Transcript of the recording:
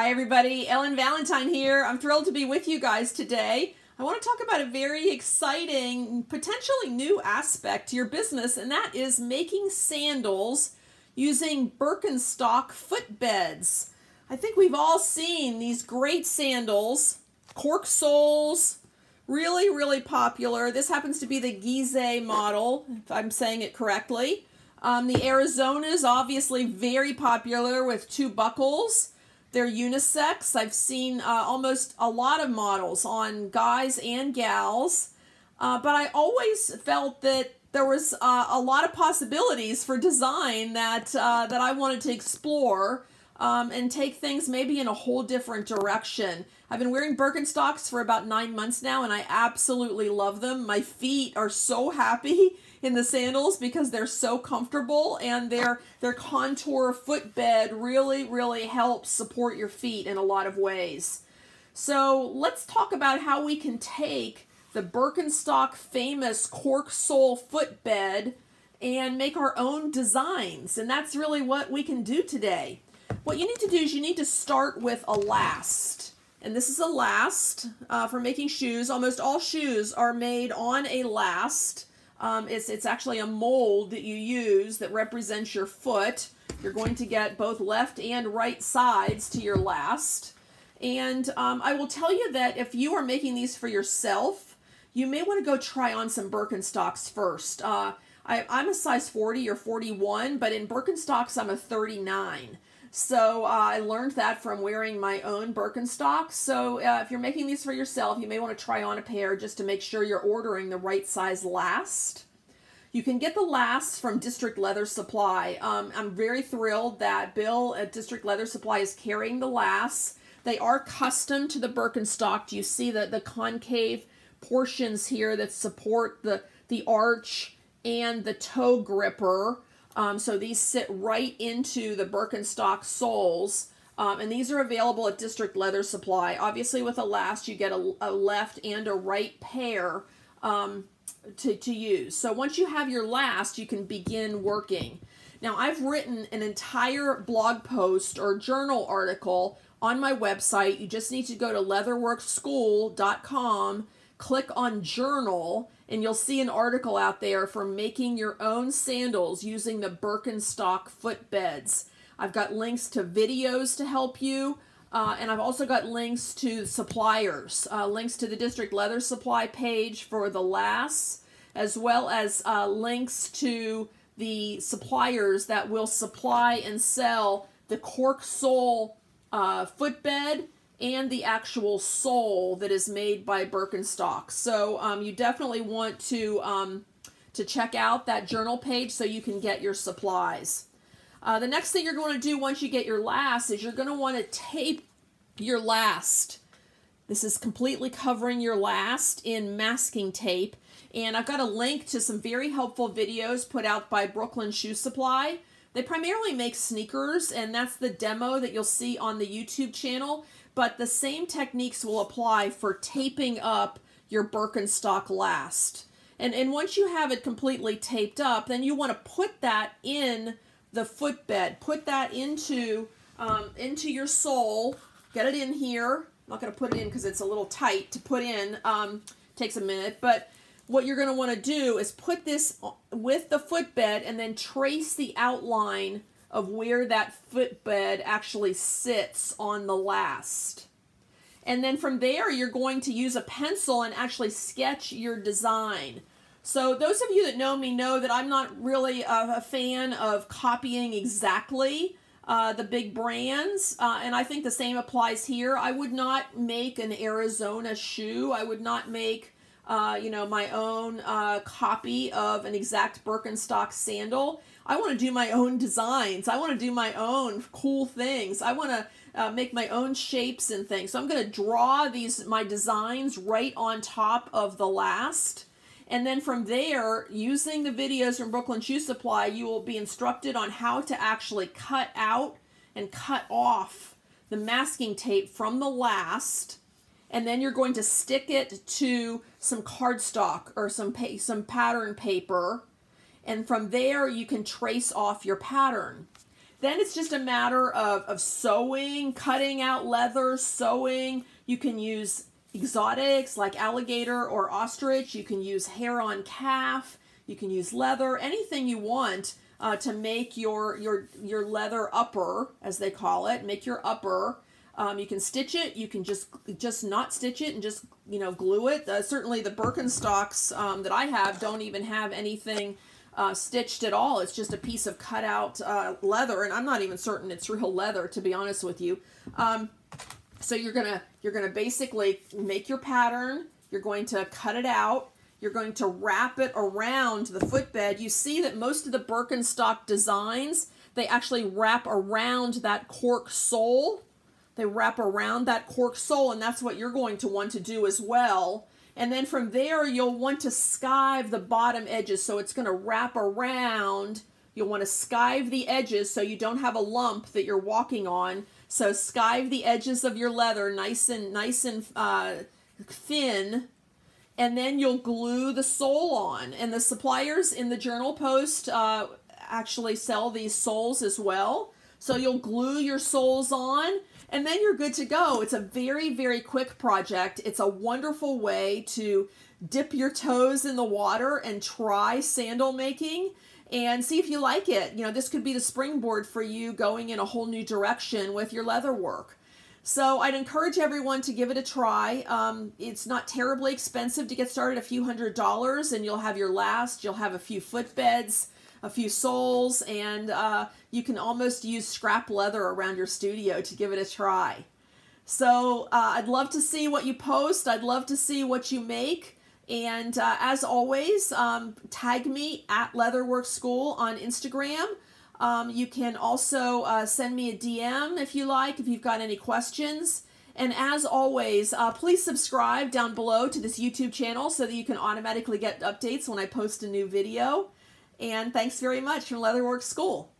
Hi everybody, Ellen Valentine here. I'm thrilled to be with you guys today. I want to talk about a very exciting, potentially new aspect to your business, and that is making sandals using Birkenstock footbeds. I think we've all seen these great sandals, cork soles, really popular. This happens to be the Gizeh model, if I'm saying it correctly. The Arizona's obviously very popular with two buckles. They're unisex. I've seen almost a lot of models on guys and gals, but I always felt that there was a lot of possibilities for design that I wanted to explore and take things maybe in a whole different direction. I've been wearing Birkenstocks for about 9 months now, and I absolutely love them. My feet are so happy in the sandals because they're so comfortable, and their contour footbed really helps support your feet in a lot of ways. So let's talk about how we can take the Birkenstock famous cork sole footbed and make our own designs, and that's really what we can do today. What you need to do is you need to start with a last. And this is a last for making shoes. Almost all shoes are made on a last. It's actually a mold that you use that represents your foot. You're going to get both left and right sides to your last. And I will tell you that if you are making these for yourself, you may want to go try on some Birkenstocks first. I'm a size 40 or 41, but in Birkenstocks I'm a 39. So I learned that from wearing my own Birkenstocks. So if you're making these for yourself, you may want to try on a pair just to make sure you're ordering the right size last. You can get the lasts from District Leather Supply. I'm very thrilled that Bill at District Leather Supply is carrying the lasts. They are custom to the Birkenstock. You see the concave portions here that support the arch and the toe gripper. So these sit right into the Birkenstock soles, and these are available at District Leather Supply. Obviously with a last you get a left and a right pair to use. So once you have your last, you can begin working. Now I've written an entire blog post or journal article on my website. You just need to go to leatherworkschool.com, click on journal, and you'll see an article out there for making your own sandals using the Birkenstock footbeds. I've got links to videos to help you, and I've also got links to suppliers, links to the District Leather Supply page for the lasts, as well as links to the suppliers that will supply and sell the cork sole footbed and the actual sole that is made by Birkenstock. So you definitely want to check out that journal page so you can get your supplies. The next thing you're going to do once you get your last is you're going to want to tape your last. This is completely covering your last in masking tape. And I've got a link to some very helpful videos put out by Brooklyn Shoe Supply. They primarily make sneakers, and that's the demo that you'll see on the YouTube channel. But the same techniques will apply for taping up your Birkenstock last. And once you have it completely taped up, then you want to put that in the footbed. Put that into your sole. Get it in here. I'm not going to put it in because it's a little tight to put in. Takes a minute. But what you're going to want to do is put this with the footbed and then trace the outline of where that footbed actually sits on the last. And then from there, you're going to use a pencil and actually sketch your design. So those of you that know me know that I'm not really a fan of copying exactly the big brands, and I think the same applies here. I would not make an Arizona shoe. I would not make my own copy of an exact Birkenstock sandal. I want to do my own designs. I want to do my own cool things. I want to make my own shapes and things. So I'm going to draw my designs right on top of the last. And then from there, using the videos from Brooklyn Shoe Supply, you will be instructed on how to actually cut out and cut off the masking tape from the last. And then you're going to stick it to some cardstock or some pattern paper. And from there, you can trace off your pattern. Then it's just a matter of sewing, cutting out leather, sewing. You can use exotics like alligator or ostrich. You can use hair on calf. You can use leather, anything you want to make your leather upper, as they call it, make your upper. You can stitch it. You can just not stitch it and just, you know, glue it. Certainly the Birkenstocks that I have don't even have anything stitched at all. It's just a piece of cut out leather, and I'm not even certain it's real leather, to be honest with you. So you're gonna basically make your pattern. You're going to cut it out. You're going to wrap it around the footbed. You see that most of the Birkenstock designs, they actually wrap around that cork sole. They wrap around that cork sole, and that's what you're going to want to do as well. And then from there, you'll want to skive the bottom edges. So it's going to wrap around. You'll want to skive the edges so you don't have a lump that you're walking on. So skive the edges of your leather nice and thin. And then you'll glue the sole on. And the suppliers in the Journal Post actually sell these soles as well. So you'll glue your soles on, and then you're good to go. It's a very, very quick project. It's a wonderful way to dip your toes in the water and try sandal making and see if you like it. You know, this could be the springboard for you going in a whole new direction with your leather work. So I'd encourage everyone to give it a try. It's not terribly expensive to get started, a few $100s, and you'll have your last. You'll have a few footbeds, a few soles, and you can almost use scrap leather around your studio to give it a try. So I'd love to see what you post. I'd love to see what you make. And as always, tag me at Leatherwork School on Instagram. You can also send me a DM if you like, if you've got any questions. And as always, please subscribe down below to this YouTube channel so that you can automatically get updates when I post a new video. And thanks very much from Leatherwork School.